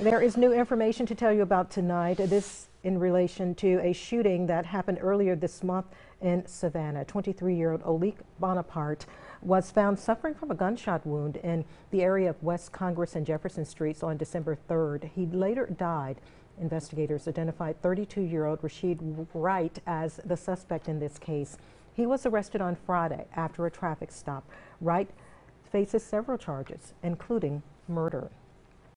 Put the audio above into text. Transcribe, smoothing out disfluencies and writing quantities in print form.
There is new information to tell you about tonight. This in relation to a shooting that happened earlier this month in Savannah. 23-year-old Olik Bonaparte was found suffering from a gunshot wound in the area of West Congress and Jefferson Streets on December 3rd. He later died. Investigators identified 32-year-old Rashid Wright as the suspect in this case. He was arrested on Friday after a traffic stop. Wright faces several charges, including murder.